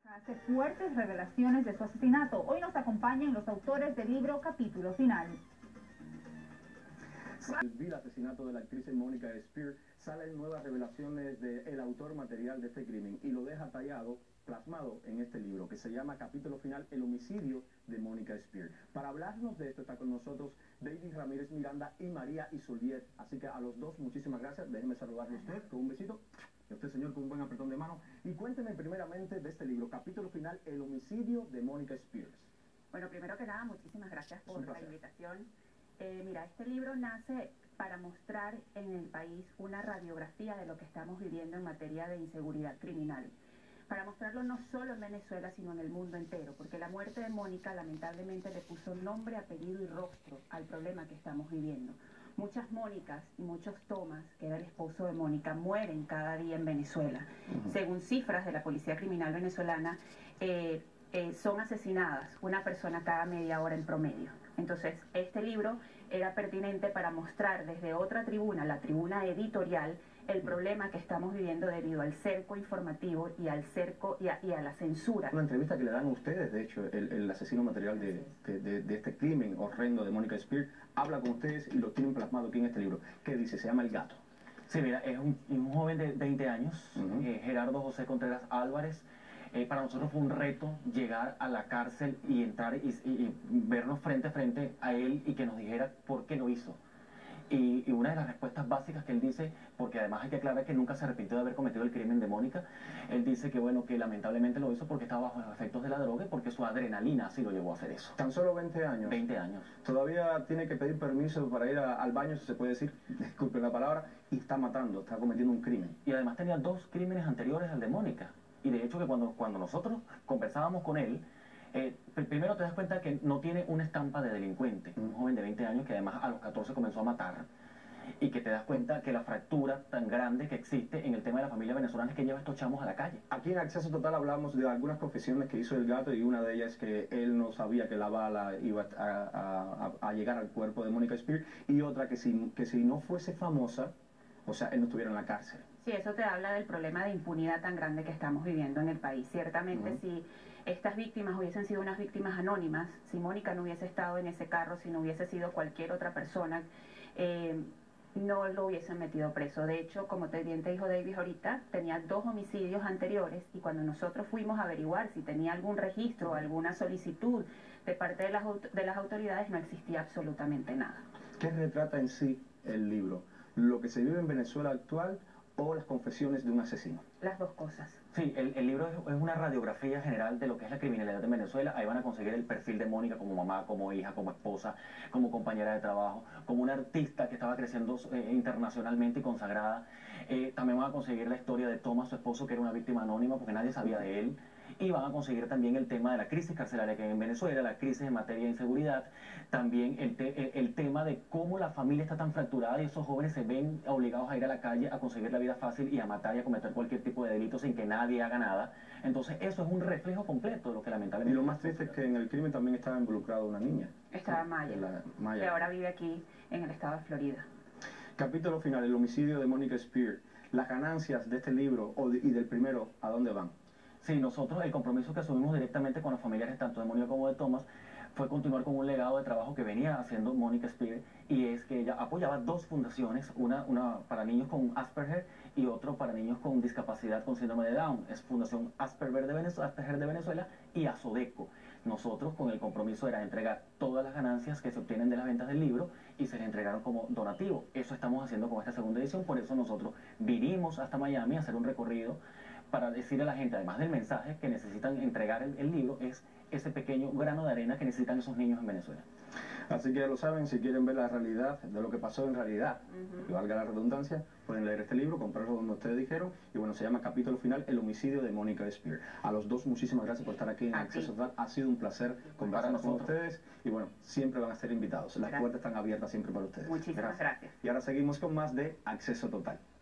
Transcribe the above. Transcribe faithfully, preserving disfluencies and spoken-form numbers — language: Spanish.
Hace fuertes revelaciones de su asesinato. Hoy nos acompañan los autores del libro Capítulo Final. El asesinato de la actriz Mónica Spear, salen nuevas revelaciones del autor material de este crimen y lo deja tallado, plasmado en este libro que se llama Capítulo Final, el homicidio de Mónica Spear. Para hablarnos de esto está con nosotros David Ramírez Miranda y María Isoliet. Así que a los dos muchísimas gracias. Déjenme saludarle a usted con un besito. Y a usted, señor, con un buen apretón de mano. Y cuénteme primeramente de este libro, Capítulo Final, el homicidio de Mónica Spears. Bueno, primero que nada, muchísimas gracias por la invitación. Eh, mira, este libro nace para mostrar en el país una radiografía de lo que estamos viviendo en materia de inseguridad criminal. Para mostrarlo no solo en Venezuela, sino en el mundo entero, porque la muerte de Mónica lamentablemente le puso nombre, apellido y rostro al problema que estamos viviendo. Muchas Mónicas y muchos Tomás, que era el esposo de Mónica, mueren cada día en Venezuela. Uh-huh. Según cifras de la Policía Criminal venezolana, eh, eh, son asesinadas una persona cada media hora en promedio. Entonces, este libro era pertinente para mostrar desde otra tribuna, la tribuna editorial, el problema que estamos viviendo debido al cerco informativo y al cerco y a, y a la censura. Una entrevista que le dan a ustedes, de hecho, el, el asesino material de, de, de, de este crimen horrendo de Mónica Spear, habla con ustedes y lo tienen plasmado aquí en este libro. ¿Qué dice? Se llama El Gato. Sí, mira, es un, un joven de veinte años, uh-huh. eh, Gerardo José Contreras Álvarez. Eh, para nosotros fue un reto llegar a la cárcel y entrar y, y, y vernos frente a frente a él y que nos dijera por qué lo hizo. Y, y una de las respuestas básicas que él dice, porque además hay que aclarar que nunca se arrepintió de haber cometido el crimen de Mónica, él dice que bueno, que lamentablemente lo hizo porque estaba bajo los efectos de la droga y porque su adrenalina así lo llevó a hacer eso. ¿Tan solo veinte años? veinte años. Todavía tiene que pedir permiso para ir a, al baño, si se puede decir, disculpen la palabra, y está matando, está cometiendo un crimen. Y además tenía dos crímenes anteriores al de Mónica. Y de hecho que cuando, cuando nosotros conversábamos con él, Eh, primero te das cuenta que no tiene una estampa de delincuente, un joven de veinte años que además a los catorce comenzó a matar, y que te das cuenta que la fractura tan grande que existe en el tema de la familia venezolana es que lleva estos chamos a la calle. Aquí en Acceso Total hablamos de algunas confesiones que hizo el gato, y una de ellas es que él no sabía que la bala iba a, a, a, a llegar al cuerpo de Mónica Spear, y otra que si, que si no fuese famosa, o sea, él no estuviera en la cárcel. Sí, eso te habla del problema de impunidad tan grande que estamos viviendo en el país. Ciertamente, uh-huh. si estas víctimas hubiesen sido unas víctimas anónimas, si Mónica no hubiese estado en ese carro, si no hubiese sido cualquier otra persona, eh, no lo hubiesen metido preso. De hecho, como te bien te dijo David ahorita, tenía dos homicidios anteriores, y cuando nosotros fuimos a averiguar si tenía algún registro, alguna solicitud de parte de las, de las autoridades, no existía absolutamente nada. ¿Qué retrata en sí el libro? ¿Lo que se vive en Venezuela actual o las confesiones de un asesino? Las dos cosas. Sí, el, el libro es, es una radiografía general de lo que es la criminalidad en Venezuela. Ahí van a conseguir el perfil de Mónica como mamá, como hija, como esposa, como compañera de trabajo, como una artista que estaba creciendo eh, internacionalmente y consagrada. Eh, también van a conseguir la historia de Tomás, su esposo, que era una víctima anónima porque nadie sabía de él. Y van a conseguir también el tema de la crisis carcelaria que hay en Venezuela, la crisis en materia de inseguridad, también el, te, el, el tema de cómo la familia está tan fracturada y esos jóvenes se ven obligados a ir a la calle a conseguir la vida fácil y a matar y a cometer cualquier tipo de delito sin que nadie haga nada. Entonces eso es un reflejo completo de lo que lamentablemente... Y lo más triste es que en el crimen también estaba involucrada una niña. Estaba Maya, la, Maya, que ahora vive aquí en el estado de Florida. Capítulo final, el homicidio de Mónica Spear. Las ganancias de este libro o de, y del primero, ¿a dónde van? Sí, nosotros el compromiso que asumimos directamente con los familiares tanto de Mónica como de Tomás fue continuar con un legado de trabajo que venía haciendo Mónica Spear, y es que ella apoyaba dos fundaciones, una, una para niños con Asperger y otro para niños con discapacidad con síndrome de Down. Es Fundación Asperger de Venezuela, Asperger de Venezuela y Asodeco. Nosotros con el compromiso era entregar todas las ganancias que se obtienen de las ventas del libro y se les entregaron como donativo. Eso estamos haciendo con esta segunda edición, por eso nosotros vinimos hasta Miami a hacer un recorrido para decirle a la gente, además del mensaje que necesitan entregar el, el libro, es ese pequeño grano de arena que necesitan esos niños en Venezuela. Así que ya lo saben, si quieren ver la realidad de lo que pasó en realidad, uh-huh. que valga la redundancia, pueden leer este libro, comprarlo donde ustedes dijeron, y bueno, se llama Capítulo Final, el homicidio de Mónica Spear. A los dos, muchísimas gracias por estar aquí en Acceso Total. Ha sido un placer conversar con ustedes, y bueno, siempre van a ser invitados. Las gracias. Puertas están abiertas siempre para ustedes. Muchísimas gracias. gracias. Y ahora seguimos con más de Acceso Total.